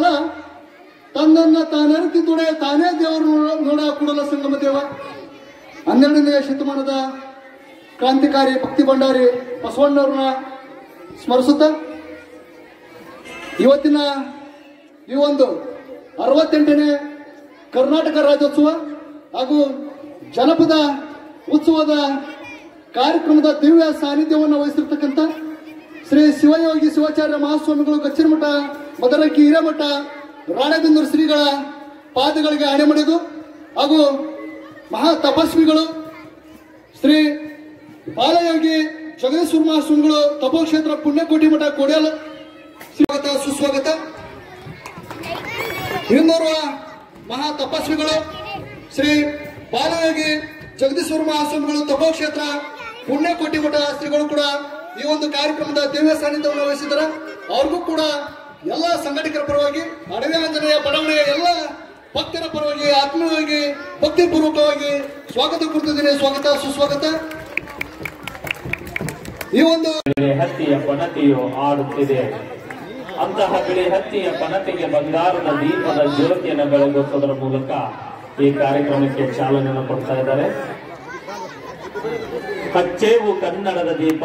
ಅಲ್ಲ, ತನ್ನನ್ನ ತಾನರಿತಿ ತೊಡೆ ತಾನೇ ದೇವರು ನೋಡ ಕೂಡಲ ಸಂಗಮ ದೇವ. 12ನೇ ಶತಮಾನದ ಕ್ರಾಂತಿಕಾರಿ ಭಕ್ತಿ ಭಂಡಾರಿ ಬಸವಣ್ಣವ್ರನ್ನ ಸ್ಮರಿಸುತ್ತಾ ಇವತ್ತಿನ ಈ ಒಂದು 68ನೇ ಕರ್ನಾಟಕ ರಾಜ್ಯೋತ್ಸವ ಹಾಗೂ ಜನಪದ ಉತ್ಸವದ ಕಾರ್ಯಕ್ರಮದ ದಿವ್ಯ ಸಾನ್ನಿಧ್ಯವನ್ನು ವಹಿಸಿರ್ತಕ್ಕಂಥ ಶ್ರೀ ಶಿವಯೋಗಿ ಶಿವಾಚಾರ್ಯ ಮಹಾಸ್ವಾಮಿಗಳು ಗಚ್ಚಿನಮಠ ಮದರಕ್ಕಿ ಹಿರೇಮಠ ರಾಣೆಬೆನ್ನೂರು ಶ್ರೀಗಳ ಪಾದಗಳಿಗೆ ಹಣೆಮಡಿದು ಹಾಗೂ ಮಹಾ ತಪಸ್ವಿಗಳು ಶ್ರೀ ಬಾಲಯೋಗಿ ಜಗದೀಶ್ವರ ಮಹಾಸ್ವಾಮಿಗಳು ತಪೋಕ್ಷೇತ್ರ ಪುಣ್ಯಕೋಟಿ ಮಠ ಕೊಡಿಯಲು ಸ್ವಾಗತ ಸುಸ್ವಾಗತ. ಇನ್ನೋರ್ವ ಮಹಾ ತಪಸ್ವಿಗಳು ಶ್ರೀ ಬಾಲಯೋಗಿ ಜಗದೀಶ್ವರ ಮಹಾಸ್ವಾಮಿಗಳು ತಪೋಕ್ಷೇತ್ರ ಪುಣ್ಯಕೋಟಿ ಮಠ ಶ್ರೀಗಳು ಕೂಡ ಈ ಒಂದು ಕಾರ್ಯಕ್ರಮದ ದಿವ್ಯ ಸಾನ್ನಿಧ್ಯವನ್ನು ವಹಿಸಿದ್ದಾರೆ. ಅವ್ರಿಗೂ ಕೂಡ ಎಲ್ಲ ಸಂಘಟಕರ ಪರವಾಗಿ, ಅಡವಿ ಆಂಜನೇಯ ಬಡಾವಣೆಯ ಎಲ್ಲ ಭಕ್ತರ ಪರವಾಗಿ ಆತ್ಮೀಯವಾಗಿ ಭಕ್ತಿಪೂರ್ವಕವಾಗಿ ಸ್ವಾಗತ ಕೊಡ್ತಿದ್ದೀನಿ. ಸ್ವಾಗತ ಸುಸ್ವಾಗತ. ಈ ಒಂದು ಹತ್ತಿಯ ಪಣತಿಯು ಆಡುತ್ತಿದೆ. ಅಂತಹ ಬಿಳಿ ಹತ್ತಿಯ ಪಣತಿಗೆ ಬಂಗಾರದ ದೀಪದ ಜ್ಯೋತಿಯನ್ನು ಬೆಳಗುವುದರ ಮೂಲಕ ಈ ಕಾರ್ಯಕ್ರಮಕ್ಕೆ ಚಾಲನೆಯನ್ನು ಕೊಡ್ತಾ ಇದ್ದಾರೆ. ಹಚ್ಚೇವು ಕನ್ನಡದ ದೀಪ.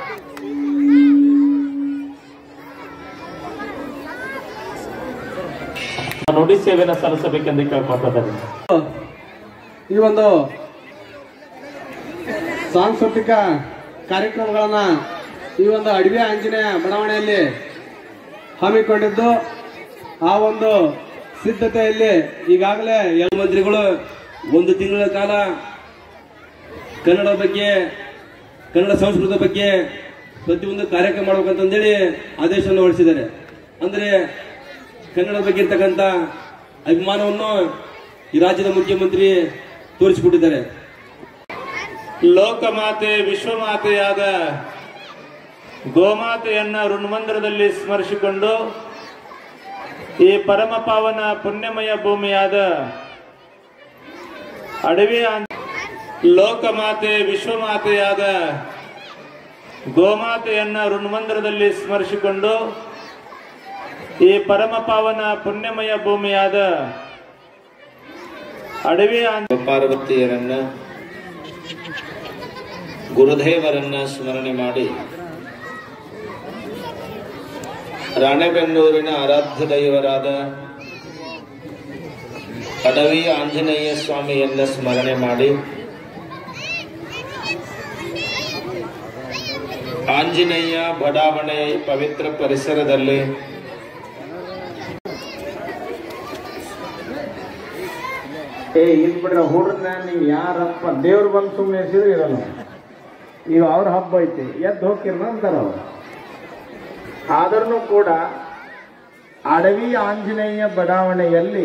ನುಡಿ ಸೇವೆಯನ್ನು ಸಲ್ಲಿಸಬೇಕೆಂದು ಕೇಳ್ಕೊಳ್ತಾರೆ. ಈ ಒಂದು ಸಾಂಸ್ಕೃತಿಕ ಕಾರ್ಯಕ್ರಮಗಳನ್ನ ಈ ಒಂದು ಅಡವಿ ಆಂಜನೇಯ ಬಡಾವಣೆಯಲ್ಲಿ ಹಮ್ಮಿಕೊಂಡಿದ್ದು, ಆ ಒಂದು ಸಿದ್ಧತೆಯಲ್ಲಿ ಈಗಾಗಲೇ ಎಲ್ಲ ಮಂತ್ರಿಗಳು 1 ತಿಂಗಳ ಕಾಲ ಕನ್ನಡ ಬಗ್ಗೆ, ಕನ್ನಡ ಸಂಸ್ಕೃತಿ ಬಗ್ಗೆ ಪ್ರತಿಯೊಂದು ಕಾರ್ಯಕ್ರಮ ಮಾಡಬೇಕಂತಂದೇಳಿ ಆದೇಶವನ್ನು ಹೊರಡಿಸಿದ್ದಾರೆ. ಅಂದ್ರೆ ಕನ್ನಡ ಬಗ್ಗೆ ಇರ್ತಕ್ಕಂಥ ಅಭಿಮಾನವನ್ನು ಈ ರಾಜ್ಯದ ಮುಖ್ಯಮಂತ್ರಿ ತೋರಿಸಿಕೊಟ್ಟಿದ್ದಾರೆ. ಲೋಕಮಾತೆ ವಿಶ್ವಮಾತೆಯಾದ ಗೋಮಾತೆಯನ್ನ ಋಣ್ಮಂದಿರದಲ್ಲಿ ಸ್ಮರಿಸಿಕೊಂಡು ಈ ಪರಮ ಪಾವನ ಪುಣ್ಯಮಯ ಭೂಮಿಯಾದ ಅಡವಿ ಲೋಕಮಾತೆ ವಿಶ್ವಮಾತೆಯಾದ ಗೋಮಾತೆಯನ್ನ ಋಣ್ಮಂದಿರದಲ್ಲಿ ಸ್ಮರಿಸಿಕೊಂಡು ಈ ಪರಮ ಪಾವನ ಪುಣ್ಯಮಯ ಭೂಮಿಯಾದ ಅಡವಿ ಪಾರ್ವತಿಯರನ್ನ ಗುರುದೇವರನ್ನ ಸ್ಮರಣೆ ಮಾಡಿ ರಾಣೆಬೆನ್ನೂರಿನ ಆರಾಧ್ಯ ದೈವರಾದ ಅಡವಿ ಆಂಜನೇಯ ಸ್ವಾಮಿಯನ್ನ ಸ್ಮರಣೆ ಮಾಡಿ ಆಂಜನೇಯ ಬಡಾವಣೆ ಪವಿತ್ರ ಪರಿಸರದಲ್ಲಿ ಇದು ಬಿಡ್ರ ಹುಡ್ರನ್ನ ನೀವು ಯಾರಪ್ಪ ದೇವ್ರು ಬಂದು ಸುಮ್ಮನೆ ಎಸಿದ್ರು ಇರಲ್ಲ. ಈಗ ಅವ್ರ ಹಬ್ಬ ಐತಿ ಎದ್ದು ಹೋಗಿರ್ನ ಅಂತಾರ ಅವ್ರು. ಆದ್ರೂ ಕೂಡ ಅಡವಿ ಆಂಜನೇಯ ಬಡಾವಣೆಯಲ್ಲಿ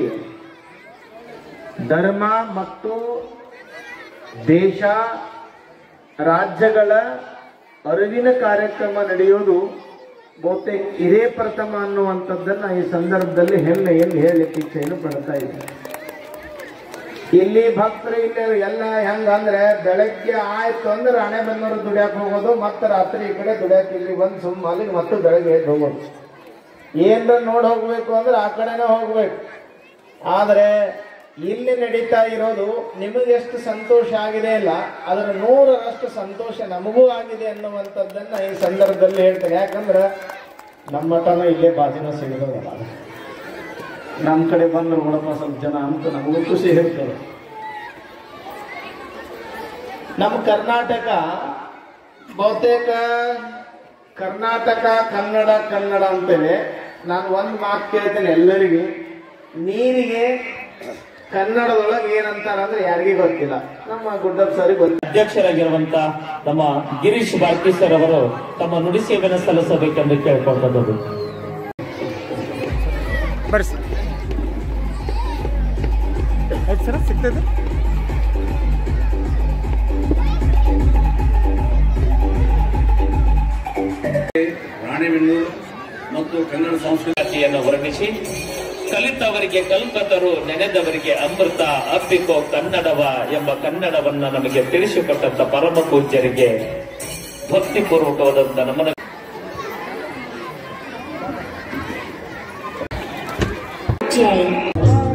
ಧರ್ಮ ಮತ್ತು ದೇಶ ರಾಜ್ಯಗಳ ಅರಿವಿನ ಕಾರ್ಯಕ್ರಮ ನಡೆಯೋದು ಬಹುತೇಕ ಇದೇ ಪ್ರಥಮ ಅನ್ನುವಂಥದ್ದನ್ನ ಈ ಸಂದರ್ಭದಲ್ಲಿ ಹೆಮ್ಮೆಯಲ್ಲಿ ಹೇಳಲಿಕ್ಕೆ ಇಚ್ಛೆಯನ್ನು ಪಡ್ತಾ ಇದ್ದಾರೆ. ಇಲ್ಲಿ ಭಕ್ತರು ಇಲ್ಲಿ ಎಲ್ಲ ಹೆಂಗಂದ್ರೆ ಬೆಳಗ್ಗೆ ಆಯ್ತು ಅಂದ್ರೆ ರಾಣೆಬೆನ್ನೂರು ದುಡಿಯಾಕೆ ಹೋಗೋದು, ಮತ್ತೆ ರಾತ್ರಿ ಈ ಕಡೆ ದುಡಿಯಾಕೆ ಇಲ್ಲಿ ಬಂದು ಸುಮ್ಮ ಅಲ್ಲಿ ಮತ್ತೆ ಬೆಳಗ್ಗೆ ಎದ್ದು ಹೋಗೋದು. ಏನ್ರ ನೋಡಿ ಹೋಗ್ಬೇಕು ಅಂದ್ರೆ ಆ ಕಡೆನೇ ಹೋಗ್ಬೇಕು. ಆದ್ರೆ ಇಲ್ಲಿ ನಡೀತಾ ಇರೋದು ನಿಮಗೆ ಎಷ್ಟು ಸಂತೋಷ ಆಗಿದೆ ಇಲ್ಲ, ಅದರ 100ರಷ್ಟು ಸಂತೋಷ ನಮಗೂ ಆಗಿದೆ ಅನ್ನುವಂಥದ್ದನ್ನ ಈ ಸಂದರ್ಭದಲ್ಲಿ ಹೇಳ್ತೇನೆ. ಯಾಕಂದ್ರೆ ನಮ್ಮ ಮಠನ ಇಲ್ಲೇ ಬಾಜಿನ ಸಿಗೋದಲ್ಲ, ನಮ್ಮ ಕಡೆ ಬಂದ್ರು ನೋಡಪ್ಪ ಸ್ವಲ್ಪ ಜನ ಅಂತ ನಮಗೂ ಖುಷಿ ಹೇಳ್ತೇವೆ. ನಮ್ಮ ಕರ್ನಾಟಕ ಬಹುತೇಕ ಕರ್ನಾಟಕ ಕನ್ನಡ ಕನ್ನಡ ಅಂತೇವೆ. ನಾನು ಒಂದು ಮಾತು ಕೇಳ್ತೇನೆ ಎಲ್ಲರಿಗೂ, ನೀರಿಗೆ ಕನ್ನಡದೊಳಗೆ ಏನಂತಾರ ಅಂದ್ರೆ ಯಾರಿಗೂ ಗೊತ್ತಿಲ್ಲ. ನಮ್ಮ ಗುಡ್ಡಪ್ಪ ಸರಿಗೆ ಗೊತ್ತಿಲ್ಲ. ಅಧ್ಯಕ್ಷರಾಗಿರುವಂತ ನಮ್ಮ ಗಿರೀಶ್ ಬಾಟ್ಕಿ ಸರ್ ಅವರು ತಮ್ಮ ನುಡಿ ಸೇವೆಯನ್ನು ಸಲ್ಲಿಸಬೇಕೆಂದು ಕೇಳ್ಕೊಳ್ತದ್ದು. ಸರ್ ಸಿಗ್ತದೆ. ರಾಣೆಬೆನ್ನೂರು ಮತ್ತು ಕನ್ನಡ ಸಂಸ್ಕೃತಿಯನ್ನು ವರ್ಣಿಸಿ ಕಲಿತವರಿಗೆ ಕಲ್ಪತರು, ನೆನೆದವರಿಗೆ ಅಮೃತ ಅಪ್ಪಿಕೋ ಕನ್ನಡವ ಎಂಬ ಕನ್ನಡವನ್ನ ನಮಗೆ ತಿಳಿಸಿಕೊಟ್ಟಂತ ಪರಮ ಪೂಜ್ಯರಿಗೆ ಭಕ್ತಿಪೂರ್ವಕವಾದಂತ ನಮನ DJ.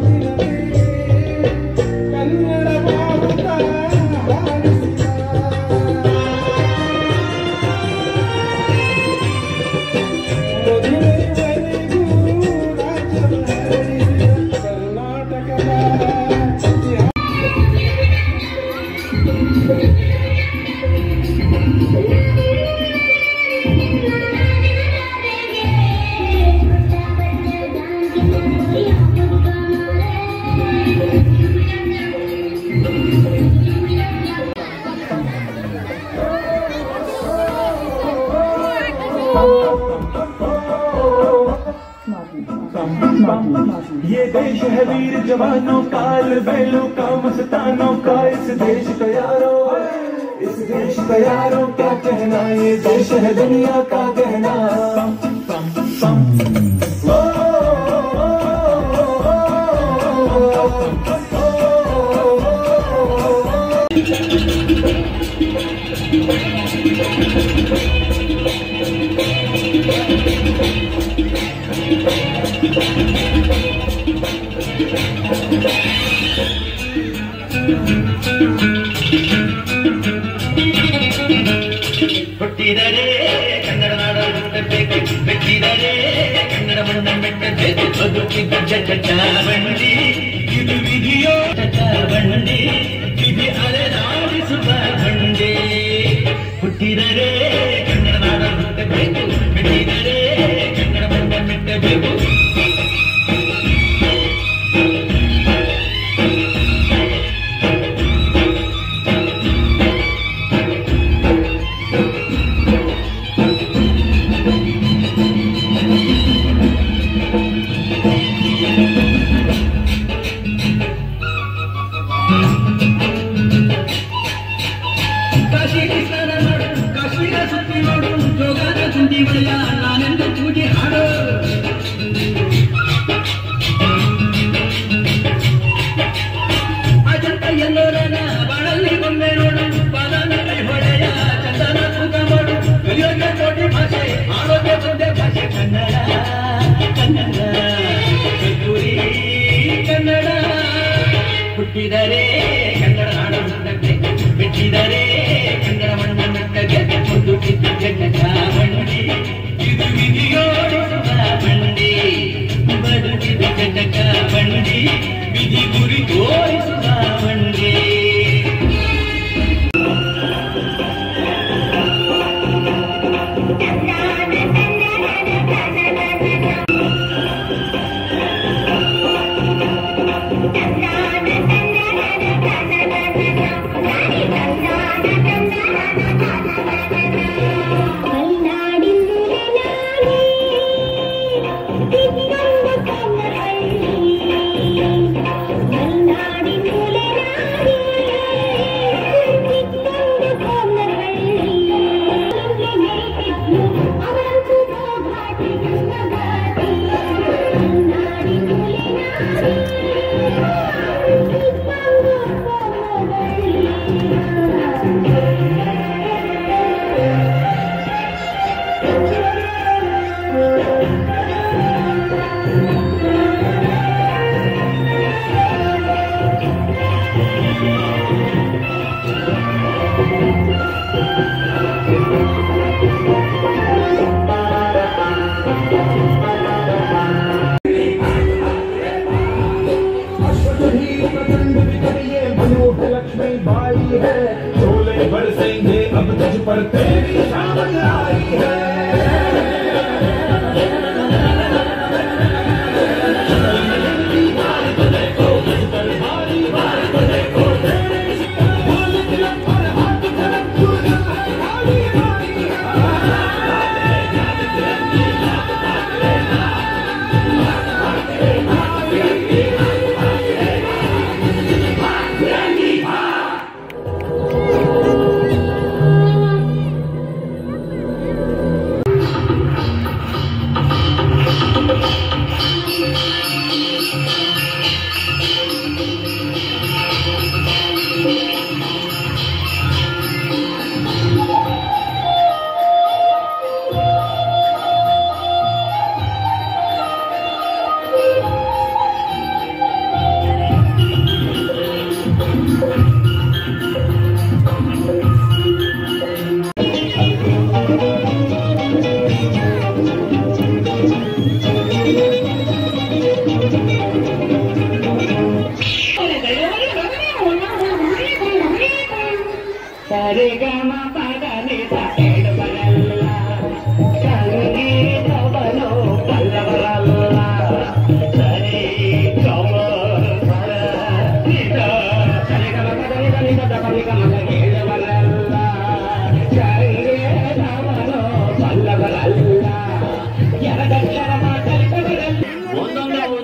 ये देश है वीर जवानों का, बैलों का, मस्तानों का। इस देश का यारों, इस देश का यारों क्या कहना, ये देश है दुनिया का गहना। ಹುಟ್ಟಿದರೆ ಕನ್ನಡ ನಾಡ ಹುಟ್ಟಬೇಕು, ಬೆಟ್ಟಿದರೆ ಕನ್ನಡ ಮಣ್ಣ ಮೆಟ್ಟಬೇಕು. ಬದುಕಿದ ಚಟಚಾವಂಡಿ ಇದು ವಿಧಿಯೋ ಚಟಚಾವಂಡಿ, ವಿಧಿ ಅಲೆದಾಡಿಸುವ ಬಂಡಿ. ಹುಟ್ಟಿದರೆ ಕನ್ನಡ ನಾಡ ಹುಟ್ಟಬೇಕು, ಬೆಟ್ಟಿದರೆ ಕನ್ನಡ ಮಣ್ಣ ಮೆಟ್ಟಬೇಕು. ನಾನೆಂದು ಪೂಜೆ ಹಾಡು ಅಜಂತ ಎಲ್ಲೋರನ ಬಾಳಲ್ಲಿ ಬೊಮ್ಮೆ ನೋಡು, ಬಾಲನ ಕೈ ಹೊಡೆಯ ಚಂದನ ತೂಕ ಮಾಡು. ಕಲಿಯೋಗೆ ಕೋಟಿ ಭಾಷೆ, ಆರೋಗ್ಯ ಸೊಂದೆ ಭಾಷೆ ಕನ್ನಡ, ಕನ್ನಡ ಕಸ್ತೂರಿ ಕನ್ನಡ. ಹುಟ್ಟಿದರೆ ಕನ್ನಡ ನಾಡು ಹುಟ್ಟಬೇಕು, ಬಿಟ್ಟಿದರೆ ಕನ್ನಡ ಮಣ್ಣ ಮೆಟ್ಟಬೇಕು. ಒಂದು ಕಿತ್ತು ಚಟಚಾವಂಡಿ ಇದು ವಿಧಿಯೋಡಿಸುವ ಬಂಡಿ, ಬದುಕಿದ ಚಟಚಾವಂಡಿ ವಿಧಿ ಗುರಿ ತೋರಿಸುವ ಬಂಡಿ.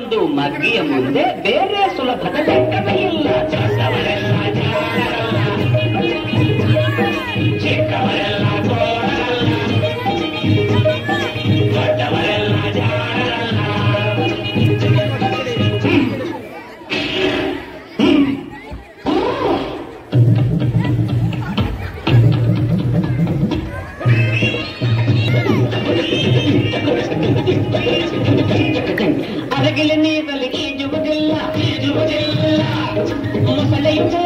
ಒಂದು ಮಗ್ಗಿಯ ಮುಂದೆ ಬೇರೆ ಸುಲಭದ ಲೆಕ್ಕವೇ ಇಲ್ಲ. ಚಿಕ್ಕವರೆಲ್ಲ ಜಾಣರಲ್ಲ, ಚಿಕ್ಕವರೆಲ್ಲ ತೋರಲ್ಲ, ದೊಡ್ಡವರೆಲ್ಲ ಜಾಣರಲ್ಲ. ಅರಗಿಲ ನೀರಲ್ಲಿ ಈಜುವುದಿಲ್ಲ, ಮೊಸಳೆಯು